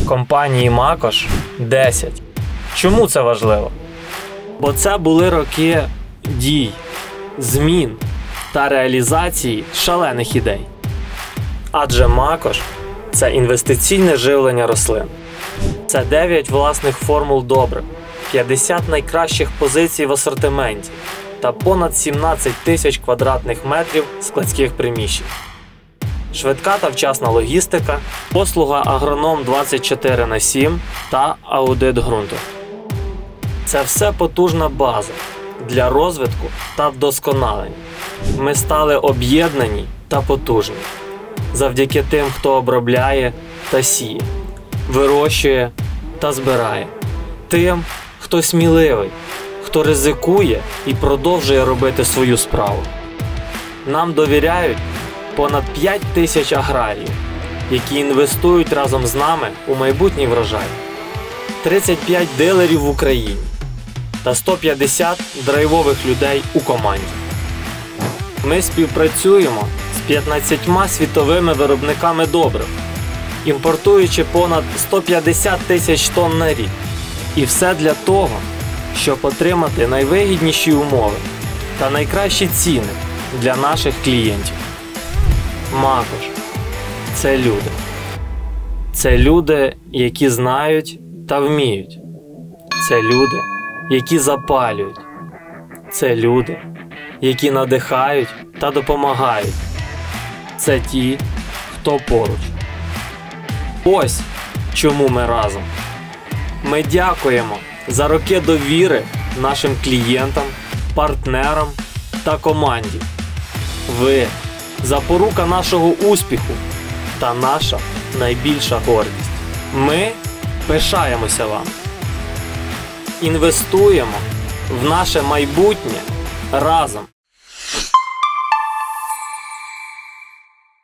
компанії Макош 10. Чому це важливо? Бо це були роки дій, змін та реалізації шалених ідей. Адже Макош – це інвестиційне живлення рослин. Це 9 власних формул добрив, 50 найкращих позицій в асортименті та понад 17 тисяч квадратних метрів складських приміщень. Швидка та вчасна логістика, послуга агроном 24/7 та аудит ґрунту. Це все потужна база для розвитку та вдосконалення. Ми стали об'єднані та потужні завдяки тим, хто обробляє та сіє, вирощує та збирає. Тим, хто сміливий, хто ризикує і продовжує робити свою справу. Нам довіряють понад 5 тисяч аграріїв, які інвестують разом з нами у майбутній врожай. 35 дилерів в Україні та 150 драйвових людей у команді. Ми співпрацюємо з 15 світовими виробниками добрив, імпортуючи понад 150 тисяч тонн на рік. І все для того, щоб отримати найвигідніші умови та найкращі ціни для наших клієнтів. Макош – це люди. Це люди, які знають та вміють. Це люди, які запалюють. Це люди, які надихають та допомагають. Це ті, хто поруч. Ось чому ми разом. Ми дякуємо за роки довіри нашим клієнтам, партнерам та команді. Ви – запорука нашого успіху та наша найбільша гордість. Ми пишаємося вам. Інвестуємо в наше майбутнє разом.